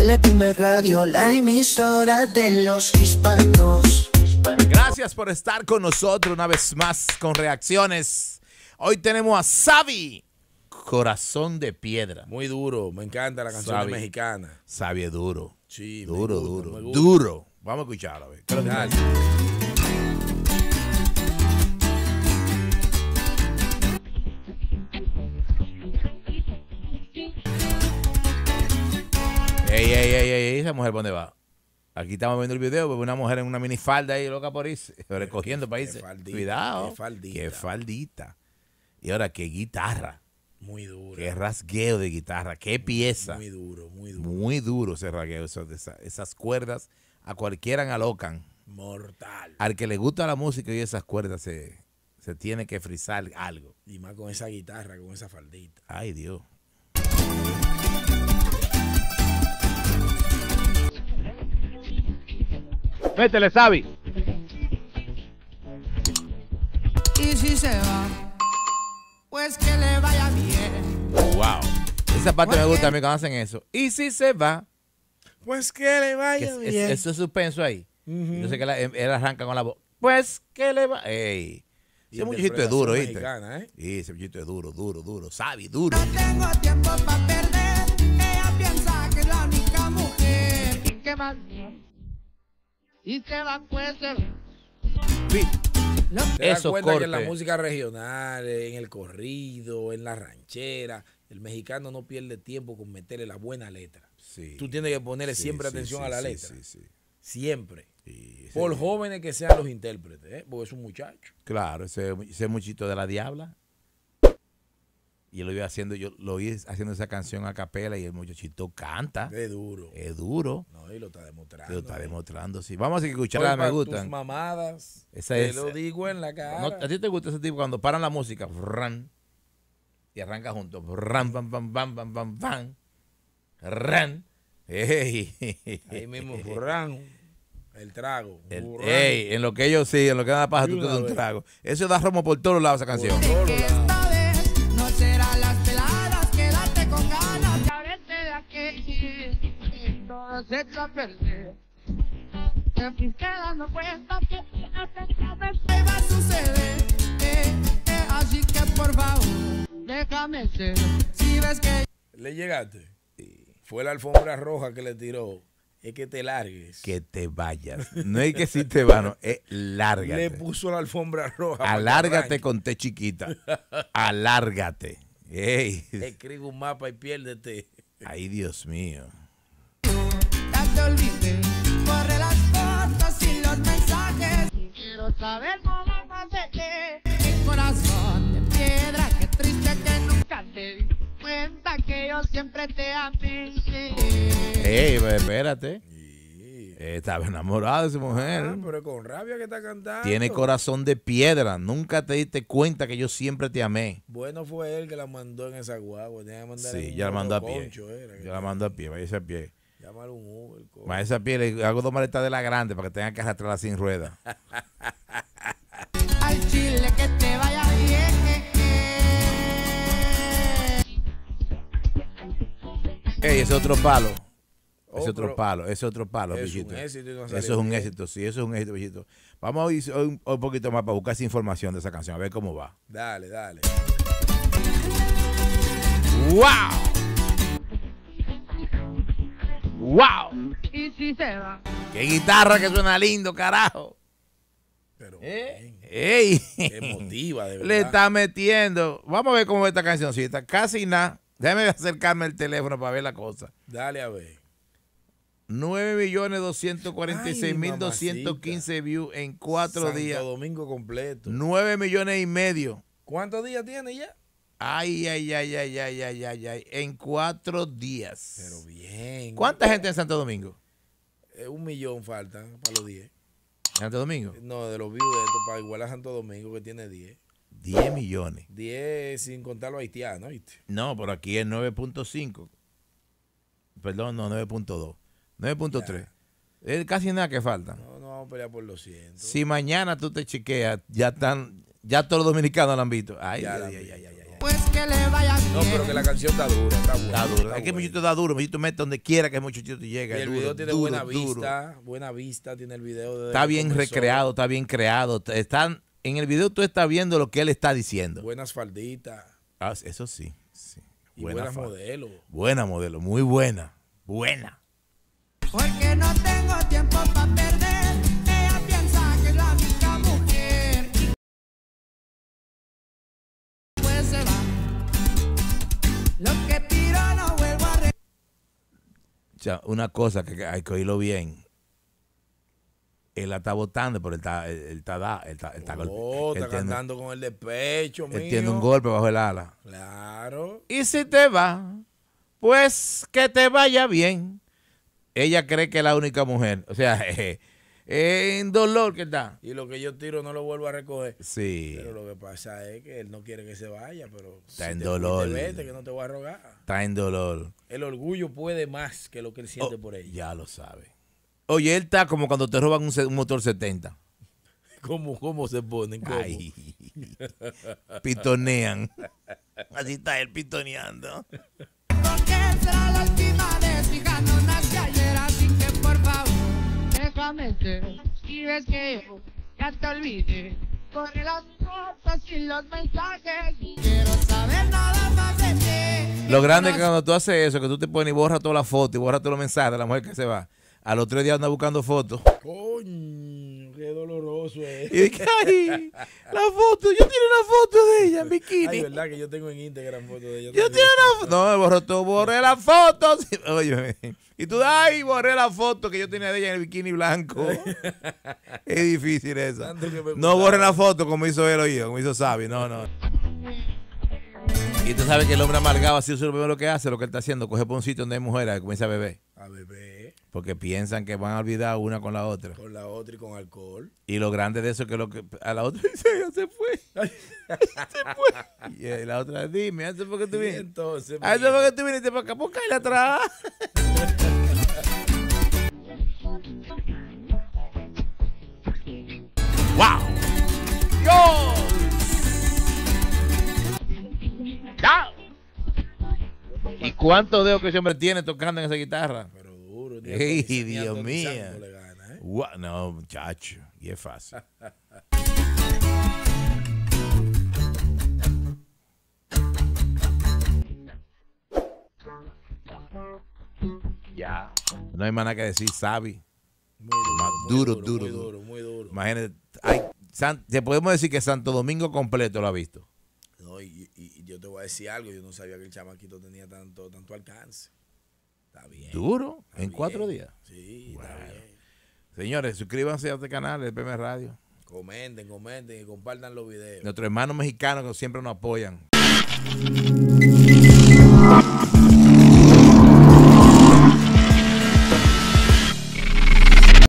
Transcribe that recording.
Telepime Radio, la emisora de los hispanos. Gracias por estar con nosotros una vez más con reacciones. Hoy tenemos a Savi, Corazón de Piedra. Muy duro, me encanta la canción mexicana. Savi es duro. Sí, duro, me gusta, duro, me gusta. duro. Vamos a escucharla, a ver. Dale. Ey, esa mujer, ¿por dónde va? Aquí estamos viendo el video, pues una mujer en una minifalda ahí, loca por irse, recogiendo países. Cuidado. Qué faldita. Y ahora, qué guitarra. Muy duro. Qué rasgueo de guitarra. Qué pieza. Muy duro, muy duro. Muy duro ese rasgueo. Esas cuerdas a cualquiera alocan. Mortal. Al que le gusta la música y esas cuerdas se tiene que frizar algo. Y más con esa guitarra, con esa faldita. Ay, Dios. Métele, Savi. Y si se va, pues que le vaya bien. Wow. Esa parte me gusta a mí cuando hacen eso. Y si se va, pues que le vaya bien. eso es suspenso ahí. Yo sé que él arranca con la voz. Pues que le va. Ey. Ese muchachito es duro, ¿viste? Sí, ese muchachito es duro. Savi, duro. No tengo tiempo para perder. Ella piensa que es la única mujer. ¿Y qué más? Y se va, pues se va. ¿Te das Eso cuenta que en la corte. música regional, en el corrido, en la ranchera, el mexicano no pierde tiempo con meterle la buena letra? Sí. Tú tienes que ponerle siempre atención a la letra. Sí. Siempre. Sí, Por jóvenes que sean los intérpretes, porque es un muchacho. Claro, ese muchito de la Diabla. Y yo lo vi haciendo esa canción a capela y el muchachito canta. Es duro. Es duro. No, y lo está demostrando. Lo está demostrando, sí. Vamos a escucharla, me gustan. Tus mamadas. Esa te es, lo digo en la cara. ¿No, ¿a ti te gusta ese tipo cuando paran la música? Ran, y arranca junto. Ran, bam, bam, bam, bam, bam, bam. Ran. Ey. Ahí mismo, burrán. El trago. En lo que ellos sí, en lo que da paja, tú te das un trago. Eso da romo por todos lados esa canción. Que esta vez no será las peladas, quédate con ganas. Ya vete de aquí, todo se echa a perder. Que mis quedas no cuesta, que me va a suceder. Así que por favor, déjame ser. Si ves que ¿Le llegaste? Fue la alfombra roja que le tiró. Es que te largues. Que te vayas. No es que si te vas, no, es lárgate. Le puso la alfombra roja. Alárgate con T chiquita. Alárgate. Ey. Escribe un mapa y piérdete. Ay, Dios mío. ya te olvidé, corre las fotos y los mensajes. Quiero saber cómo más de qué. Mi corazón de piedra, qué triste que nunca te di cuenta que yo siempre te amé. Ey, espérate. Estaba enamorado de esa mujer. Pero con rabia que está cantando. Tiene corazón de piedra. Nunca te diste cuenta que yo siempre te amé. Bueno fue él que la mandó en esa guagua. Tenía que mandar Sí, ya la mandó a pie. Concho, Yo la mando a pie, vaya a pie. Llámale un Uber. Más esa pie, le hago 2 maletas de la grande para que tenga que arrastrarla sin rueda. Al chile que te vaya bien. Ey, ese otro palo. Oh, Ese otro pero palo, ese otro palo, es bichito. un éxito y no Eso salió es un bien. éxito, sí, eso es un éxito, bichito. Vamos a ir hoy un poquito más para buscar esa información de esa canción, a ver cómo va. Dale, dale. ¡Wow! ¡Wow! Y si se va. ¡Qué guitarra que suena lindo, carajo! Pero ¡Ey! emotiva, de verdad. Le está metiendo. Vamos a ver cómo va esta cancioncita. Casi nada. Déjame acercarme el teléfono para ver la cosa. Dale a ver. 9.246.215 views en 4 días. Santo Domingo completo. 9 millones y medio. ¿Cuántos días tiene ya? Ay. En 4 días. Pero bien. ¿Cuánta gente en Santo Domingo? 1 millón faltan para los 10. ¿Santo Domingo? No, de los views de esto, para igualar a Santo Domingo que tiene 10. 10 millones. 10 sin contar los haitianos, ¿viste? No, por aquí es 9.5. Perdón, no, 9.2. 9.3. Es casi nada que falta. No, no vamos a pelear por los 100. Si mañana tú te chequeas, ya todos los dominicanos lo han visto. Ay, Ya ay, la ay, vi. ay, ay, ay. pues que le vaya bien. No, pero que la canción está dura, está buena. Está duro. Es que Muchachito da duro. Muchachito mete donde quiera que Muchachito llega. Y el video tiene buena vista, tiene el video. Está bien recreado, está bien creado. En el video tú estás viendo lo que él está diciendo. Buenas falditas. Ah, eso sí. Y buenas modelos. Buena modelo, muy buena. Buena. Porque no tengo tiempo para perder. Ella piensa que es la única mujer. Pues se va. Lo que tiro no vuelvo a O sea, una cosa que hay que oírlo bien. Él la está botando, pero él está cantando con el despecho, mío. Él tiene un golpe bajo el ala. Claro. Y si te va, pues que te vaya bien. Ella cree que es la única mujer. O sea, en dolor que está. Y lo que yo tiro no lo vuelvo a recoger. Sí. Pero lo que pasa es que él no quiere que se vaya, pero está en dolor. Vete, que no te voy a rogar. Está en dolor. El orgullo puede más que lo que él siente por ella. Ya lo sabe. Oye, él está como cuando te roban un motor 70. ¿Cómo se ponen? ¿Cómo? Ay, pitonean. Así está él pitoneando. Porque será la última vez, hija, no nací ayer, así que por favor, déjame ser. Si ves que yo ya te olvidé, corre las fotos y los mensajes. Quiero saber nada más de ti. Lo grande es que cuando tú haces eso, que tú te pones y borras toda la foto y borras todos los mensajes de la mujer que se va. A los 3 días anda buscando fotos. Coño, qué doloroso es. Y dije, ay, la foto, yo tengo una foto de ella en bikini. Ay, verdad que yo tengo en Instagram fotos de ella. Yo tengo una foto. No, me borró todo, borré la foto. Oye, y tú, ay, borré la foto que yo tenía de ella en el bikini blanco. Es difícil eso. No borré la foto como hizo él oído, como hizo Sabi. No. Y tú sabes que el hombre amargado, así eso es lo primero que hace, lo que él está haciendo, coge por un sitio donde hay mujeres y comienza a beber. A beber. Porque piensan que van a olvidar una con la otra. Con la otra y con alcohol. Y lo grande de eso es que a la otra dice, ella se fue. Se fue. Y la otra, dime, ¿hace por qué tú vienes? Entonces, ¿hace por qué tú viniste para acá? ¿Por qué la atrás? ¡Wow! ¡Dios! ¡Ya! ¿Y cuántos dedos que ese hombre tiene tocando en esa guitarra? Pero duro. ¡Ey, Dios mío! Gana, ¿eh? No, muchacho, y es fácil. Ya. No hay más nada que decir, Sabi. Muy duro. Imagínate, te podemos decir que Santo Domingo completo lo ha visto. No, y yo te voy a decir algo, yo no sabía que el chamaquito tenía tanto alcance. Está bien. Duro, está en bien. 4 días. Sí, Bueno. está bien. Señores, suscríbanse a este canal, el PM Radio. Comenten y compartan los videos. Nuestros hermanos mexicanos que siempre nos apoyan.